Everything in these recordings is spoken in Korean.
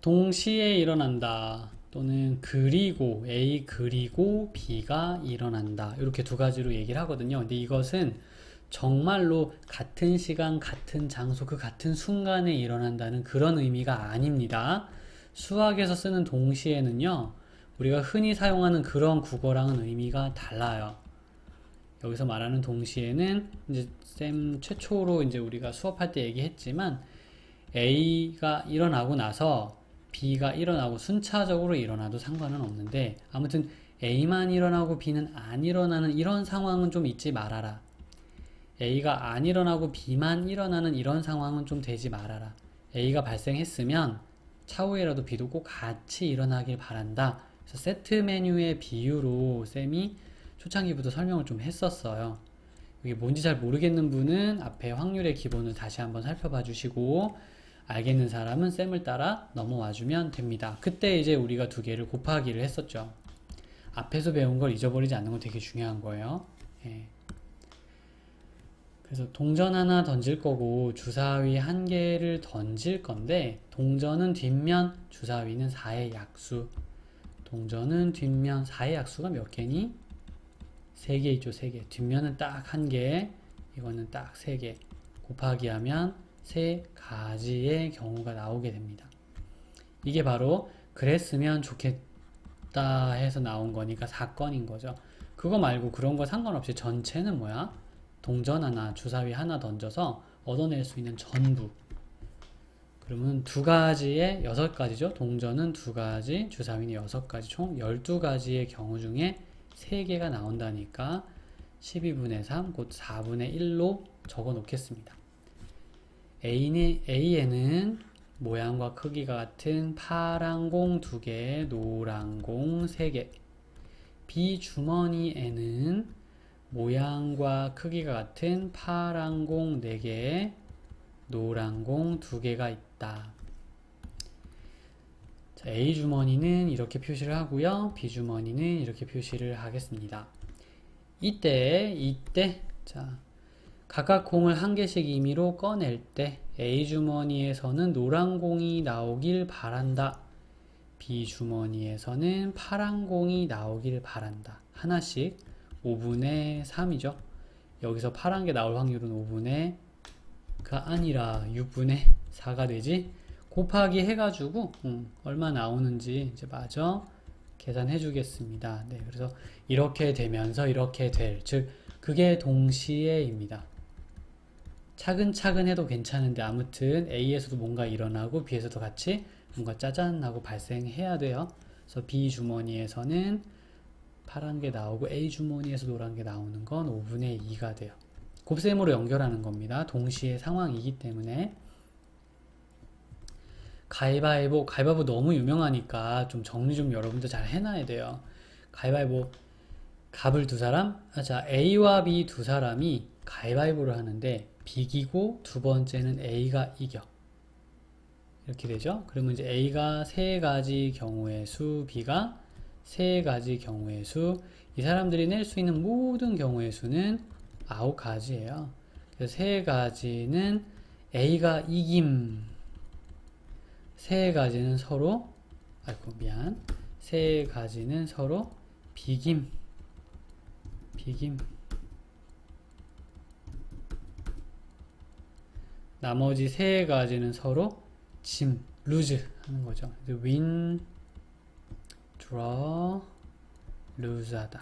동시에 일어난다 또는 그리고 A 그리고 B가 일어난다 이렇게 두 가지로 얘기를 하거든요. 근데 이것은 정말로 같은 시간 같은 장소 그 같은 순간에 일어난다는 그런 의미가 아닙니다. 수학에서 쓰는 동시에는요 우리가 흔히 사용하는 그런 국어랑은 의미가 달라요. 여기서 말하는 동시에는 이제 쌤 최초로 이제 우리가 수업할 때 얘기했지만 A가 일어나고 나서 B가 일어나고 순차적으로 일어나도 상관은 없는데 아무튼 A만 일어나고 B는 안 일어나는 이런 상황은 좀 잊지 말아라. A가 안 일어나고 B만 일어나는 이런 상황은 좀 되지 말아라. A가 발생했으면 차후에라도 B도 꼭 같이 일어나길 바란다. 그래서 세트 메뉴의 비유로 쌤이 초창기부터 설명을 좀 했었어요. 이게 뭔지 잘 모르겠는 분은 앞에 확률의 기본을 다시 한번 살펴봐 주시고 알겠는 사람은 쌤을 따라 넘어와 주면 됩니다. 그때 이제 우리가 두 개를 곱하기를 했었죠. 앞에서 배운 걸 잊어버리지 않는 건 되게 중요한 거예요. 예. 그래서 동전 하나 던질 거고 주사위 한 개를 던질 건데 동전은 뒷면, 주사위는 4의 약수. 동전은 뒷면 4의 약수가 몇 개니? 3개 있죠, 3개. 뒷면은 딱 1개, 이거는 딱 3개. 곱하기 하면 3가지의 경우가 나오게 됩니다. 이게 바로 그랬으면 좋겠다 해서 나온 거니까 사건인 거죠. 그거 말고 그런 거 상관없이 전체는 뭐야? 동전 하나, 주사위 하나 던져서 얻어낼 수 있는 전부. 그러면 두 가지에 6가지죠. 동전은 2가지, 주사위는 6가지, 총 12가지의 경우 중에 3개가 나온다니까 12분의 3, 곧 4분의 1로 적어 놓겠습니다. A에는 모양과 크기가 같은 파란 공 2개, 노란 공 3개. B 주머니에는 모양과 크기가 같은 파란 공 4개, 노란 공 2개가 있다. 자, A 주머니는 이렇게 표시를 하고요. B 주머니는 이렇게 표시를 하겠습니다. 이때 자, 각각 공을 한 개씩 임의로 꺼낼 때 A 주머니에서는 노란 공이 나오길 바란다. B 주머니에서는 파란 공이 나오길 바란다. 하나씩 5분의 3이죠. 여기서 파란 게 나올 확률은 5분의가 아니라 6분의 4가 되지. 곱하기 해가지고 얼마 나오는지 이제 마저 계산해 주겠습니다. 네, 그래서 이렇게 되면서 이렇게 될, 즉 그게 동시에입니다. 차근차근 해도 괜찮은데 아무튼 A에서도 뭔가 일어나고 B에서도 같이 뭔가 짜잔 하고 발생해야 돼요. 그래서 B 주머니에서는 파란 게 나오고 A 주머니에서 노란 게 나오는 건 5분의 2가 돼요. 곱셈으로 연결하는 겁니다. 동시에 상황이기 때문에. 가위바위보 너무 유명하니까 좀 정리 좀 여러분들 잘 해놔야 돼요. 가위바위보 갑을 두 사람, 자 A와 B 두 사람이 가위바위보를 하는데 비기고 두 번째는 A가 이겨. 이렇게 되죠. 그러면 이제 A가 3가지 경우의 수, B가 3가지 경우의 수, 이 사람들이 낼 수 있는 모든 경우의 수는 9가지예요. 그래서 3가지는 A가 이김, 3가지는 서로, 아이고 미안, 3가지는 서로 비김. 나머지 3가지는 서로 짐, 루즈 하는 거죠. win, draw, lose 하다.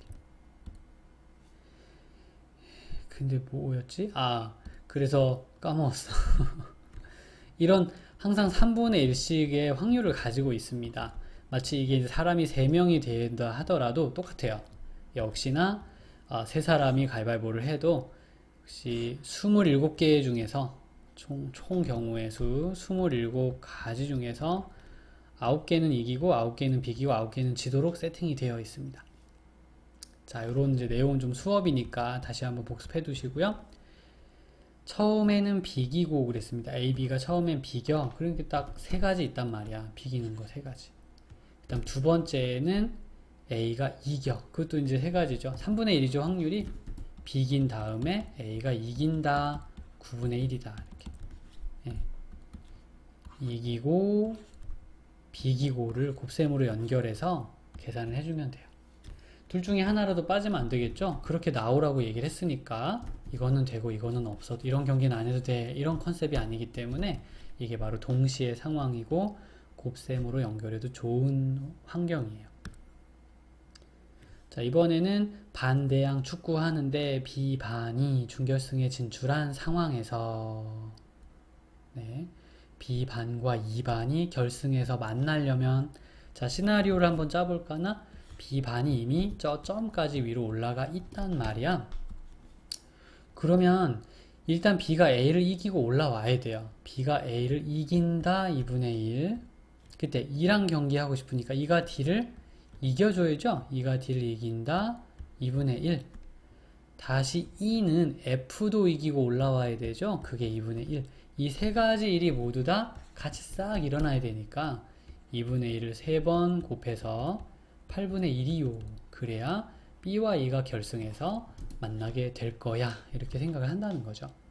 근데 뭐였지? 그래서 까먹었어. 이런 항상 3분의 1씩의 확률을 가지고 있습니다. 마치 이게 이제 사람이 3명이 된다 하더라도 똑같아요. 역시나 3사람이 가위바위보를 해도 역시 27개 중에서 총 경우의 수 27가지 중에서 9개는 이기고 9개는 비기고 9개는 지도록 세팅이 되어 있습니다. 자, 요런 이제 내용은 좀 수업이니까 다시 한번 복습해 두시고요. 처음에는 비기고 그랬습니다. A, B가 처음엔 비겨. 그러니까 딱 3가지 있단 말이야. 비기는 거 3가지. 그 다음 두 번째는 A가 이겨. 그것도 이제 3가지죠. 3분의 1이죠, 확률이. 비긴 다음에 A가 이긴다. 9분의 1이다. 이렇게. 예. 이기고 비기고를 곱셈으로 연결해서 계산을 해주면 돼요. 둘 중에 하나라도 빠지면 안 되겠죠? 그렇게 나오라고 얘기를 했으니까 이거는 되고 이거는 없어도 이런 경기는 안 해도 돼. 이런 컨셉이 아니기 때문에 이게 바로 동시의 상황이고 곱셈으로 연결해도 좋은 환경이에요. 자, 이번에는 반대양 축구하는데 B반이 준결승에 진출한 상황에서 네, B반과 2반이 결승에서 만나려면 자, 시나리오를 한번 짜볼까나? B반이 이미 저 점까지 위로 올라가 있단 말이야. 그러면 일단 B가 A를 이기고 올라와야 돼요. B가 A를 이긴다 2분의 1. 그때 2랑 경기하고 싶으니까 2가 D를 이겨줘야죠. 2가 D를 이긴다 2분의 1. 다시 2는 F도 이기고 올라와야 되죠. 그게 2분의 1. 이 세 가지 일이 모두 다 같이 싹 일어나야 되니까 2분의 1을 3번 곱해서 8분의 1이요. 그래야 B와 E가 결승에서 만나게 될 거야. 이렇게 생각을 한다는 거죠.